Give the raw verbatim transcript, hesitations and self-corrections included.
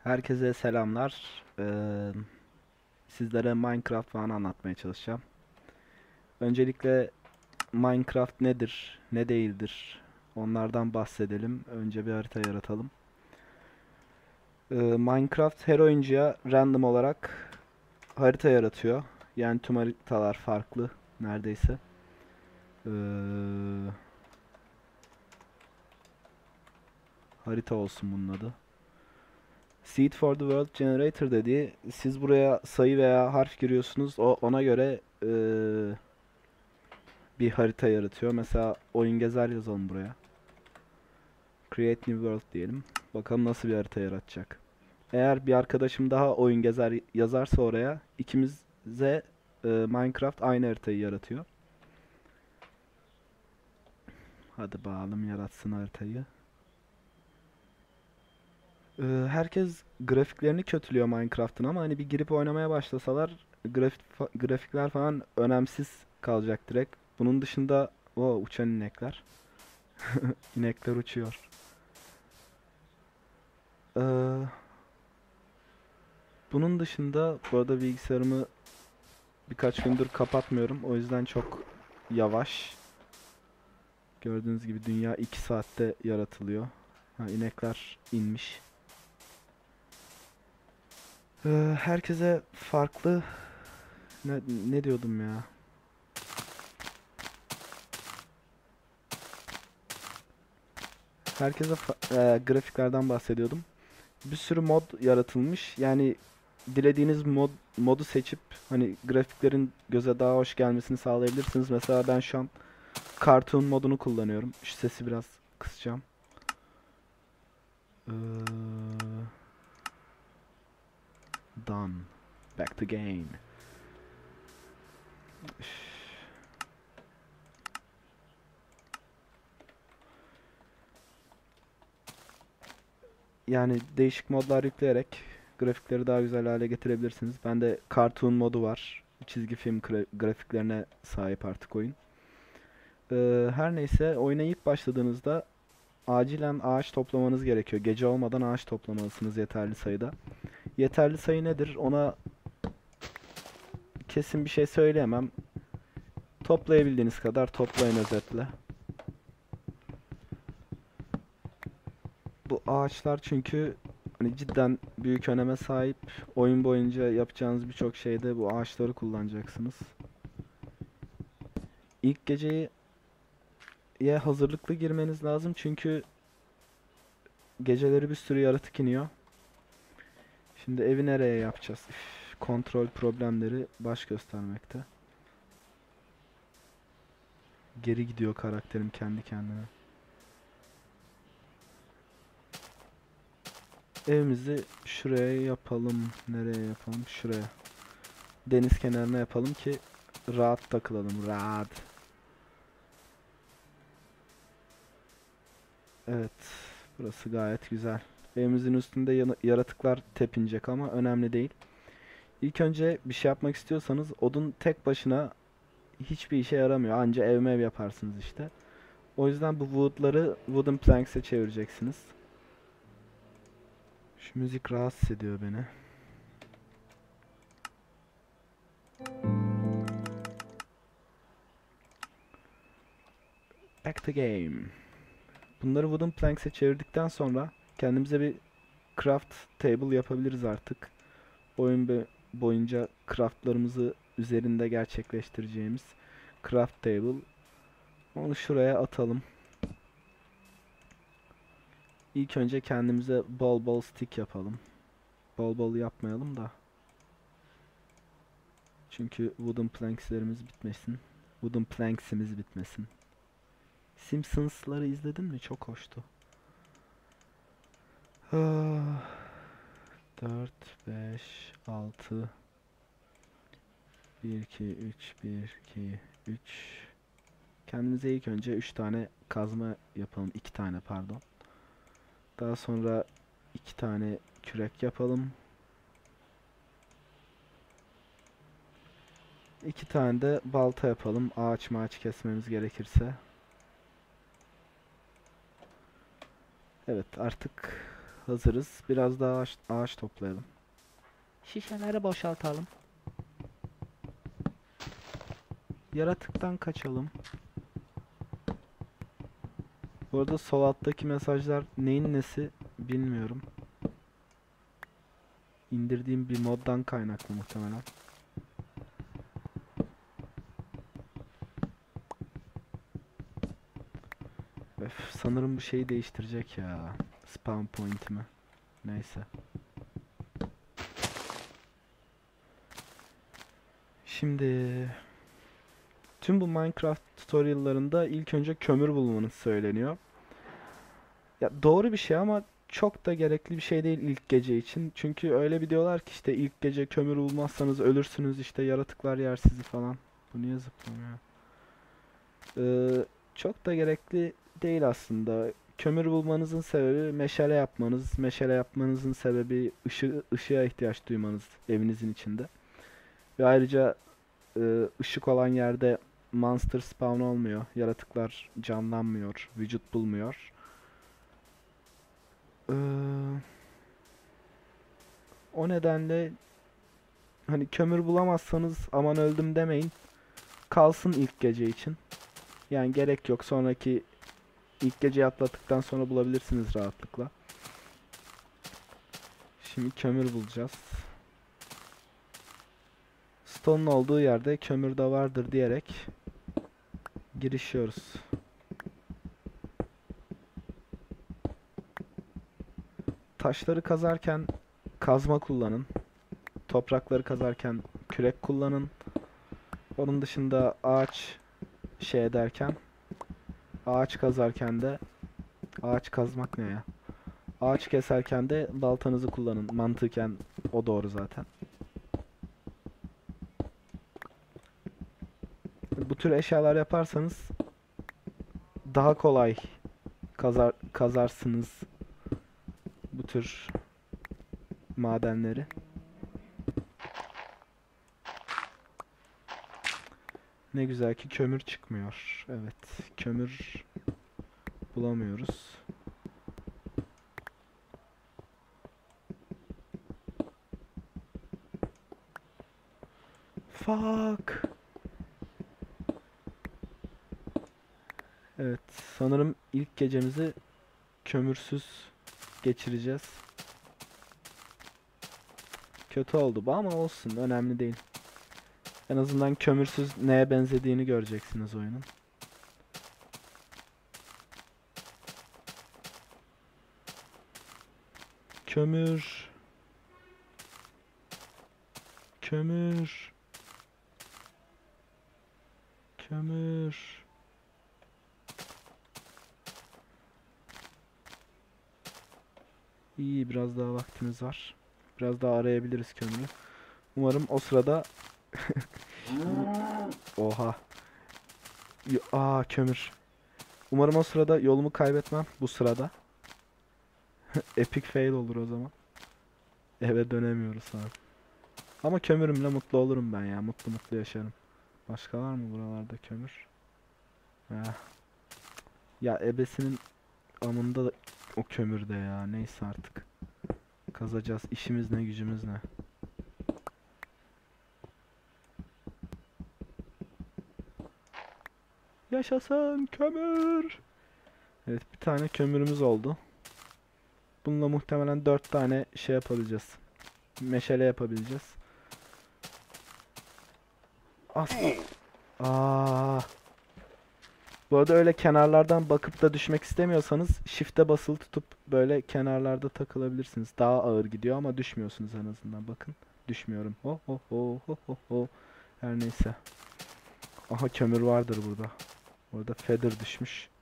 Herkese selamlar. Ee, sizlere Minecraft falan anlatmaya çalışacağım. Öncelikle Minecraft nedir, ne değildir? Onlardan bahsedelim. Önce bir harita yaratalım. Ee, Minecraft her oyuncuya random olarak harita yaratıyor. Yani tüm haritalar farklı neredeyse. Ee, harita olsun bunun adı. Seed for the World Generator dediği, siz buraya sayı veya harf giriyorsunuz. O ona göre ee, bir harita yaratıyor. Mesela oyun gezer yazalım buraya. Create New World diyelim. Bakalım nasıl bir harita yaratacak. Eğer bir arkadaşım daha oyun gezer yazarsa oraya, ikimize e, Minecraft aynı haritayı yaratıyor. Hadi bakalım yaratsın haritayı. E, herkes grafiklerini kötülüyor Minecraft'ın ama hani bir girip oynamaya başlasalar grafik, grafikler falan önemsiz kalacak direkt. Bunun dışında o uçan inekler. İnekler uçuyor. Ee, Bunun dışında bu arada bilgisayarımı birkaç gündür kapatmıyorum. O yüzden çok yavaş. Gördüğünüz gibi dünya iki saatte yaratılıyor. Ha, inekler inmiş. Ee, herkese farklı ne, ne diyordum ya? Herkese fa- e, grafiklerden bahsediyordum. Bir sürü mod yaratılmış. Yani dilediğiniz mod modu seçip hani grafiklerin göze daha hoş gelmesini sağlayabilirsiniz. Mesela ben şu an Cartoon modunu kullanıyorum. Şu sesi biraz kısacağım. Ee, done. Back to game. Yani değişik modlar yükleyerek grafikleri daha güzel hale getirebilirsiniz. Bende Cartoon modu var. Çizgi film grafiklerine sahip artık oyun. Ee, her neyse oyuna ilk başladığınızda acilen ağaç toplamanız gerekiyor. Gece olmadan ağaç toplamalısınız yeterli sayıda. Yeterli sayı nedir? Ona kesin bir şey söyleyemem. Toplayabildiğiniz kadar toplayın özetle. Bu ağaçlar çünkü hani cidden büyük öneme sahip. Oyun boyunca yapacağınız birçok şeyde bu ağaçları kullanacaksınız. İlk geceye hazırlıklı girmeniz lazım çünkü geceleri bir sürü yaratık iniyor. Şimdi evi nereye yapacağız? Üf, kontrol problemleri baş göstermekte. Geri gidiyor karakterim kendi kendine. Evimizi şuraya yapalım. Nereye yapalım? Şuraya. Deniz kenarına yapalım ki rahat takılalım. Rahat. Evet. Burası gayet güzel. Evimizin üstünde yaratıklar tepinecek ama önemli değil. İlk önce bir şey yapmak istiyorsanız odun tek başına hiçbir işe yaramıyor. Anca ev mev yaparsınız işte. O yüzden bu wood'ları wooden planks'e çevireceksiniz. Şu müzik rahatsız ediyor beni. Back to game. Bunları wooden planks'e çevirdikten sonra kendimize bir craft table yapabiliriz artık. Oyun boyunca craftlarımızı üzerinde gerçekleştireceğimiz craft table. Onu şuraya atalım. İlk önce kendimize bol bol stick yapalım. Bol bol yapmayalım da. Çünkü wooden planks'lerimiz bitmesin. Wooden planks'imiz bitmesin. Simpsons'ları izledin mi? Çok hoştu. dört, beş, altı, bir, iki, üç, bir, iki, üç. Kendimize ilk önce üç tane kazma yapalım. iki tane pardon. Daha sonra iki tane kürek yapalım. iki tane de balta yapalım. Ağaç mağaç kesmemiz gerekirse. Evet artık hazırız. Biraz daha ağaç, ağaç toplayalım. Şişeleri boşaltalım. Yaratıktan kaçalım. Bu arada sol alttaki mesajlar neyin nesi bilmiyorum. İndirdiğim bir moddan kaynaklı muhtemelen. Öf, sanırım bu şeyi değiştirecek ya. Spawn point'imi. Neyse. Şimdi tüm bu Minecraft tutorial'larında ilk önce kömür bulmanız söyleniyor. Ya doğru bir şey ama çok da gerekli bir şey değil ilk gece için. Çünkü öyle bir diyorlar ki işte ilk gece kömür bulmazsanız ölürsünüz, işte yaratıklar yer sizi falan. Bu niye zıplamıyor? Ee, çok da gerekli değil aslında. Kömür bulmanızın sebebi meşale yapmanız. Meşale yapmanızın sebebi ışı, ışığa ihtiyaç duymanız evinizin içinde. Ve ayrıca e, ışık olan yerde monster spawn olmuyor. Yaratıklar canlanmıyor, vücut bulmuyor. Ee, o nedenle hani kömür bulamazsanız aman öldüm demeyin. Kalsın ilk gece için. Yani gerek yok. Sonraki ilk geceyi atlattıktan sonra bulabilirsiniz rahatlıkla. Şimdi kömür bulacağız. Stone'un olduğu yerde kömür de vardır diyerek girişiyoruz. Taşları kazarken kazma kullanın. Toprakları kazarken kürek kullanın. Onun dışında ağaç şey ederken, ağaç kazarken de ağaç kazmak ne ya? Ağaç keserken de baltanızı kullanın. Mantıken o doğru zaten. Bu tür eşyalar yaparsanız daha kolay kazar kazarsınız bu tür madenleri. Ne güzel ki kömür çıkmıyor. Evet, kömür bulamıyoruz. Fuck. Evet, sanırım ilk gecemizi kömürsüz geçireceğiz. Kötü oldu bu ama olsun, önemli değil. En azından kömürsüz neye benzediğini göreceksiniz oyunun. Kömür. Kömür. Kömür. İyi, biraz daha vaktimiz var. Biraz daha arayabiliriz kömürü. Umarım o sırada Oha. Y- Aa, kömür. Umarım o sırada yolumu kaybetmem. Bu sırada. Epic fail olur o zaman. Eve dönemiyoruz abi. Ama kömürümle mutlu olurum ben ya. Mutlu mutlu yaşarım. Başka var mı buralarda kömür? Heh. Ya ebesinin amında da o kömürde ya. Neyse artık. Kazacağız. İşimiz ne, gücümüz ne. Yaşasın kömür. Evet, bir tane kömürümüz oldu. Bununla muhtemelen dört tane şey yapabileceğiz. Meşale yapabileceğiz. As. Aa. Bu arada öyle kenarlardan bakıp da düşmek istemiyorsanız shift'e basılı tutup böyle kenarlarda takılabilirsiniz. Daha ağır gidiyor ama düşmüyorsunuz en azından. Bakın, düşmüyorum. Ho ho ho ho ho ho. Her neyse. Aha, kömür vardır burada. Orada feather düşmüş.